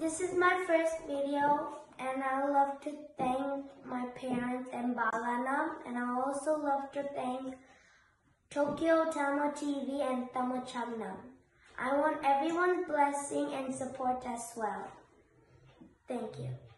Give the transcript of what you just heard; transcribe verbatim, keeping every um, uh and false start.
This is my first video, and I would love to thank my parents and Balanam, and I also love to thank Tokyo Tama T V and Tama Chagnam. I want everyone's blessing and support as well. Thank you.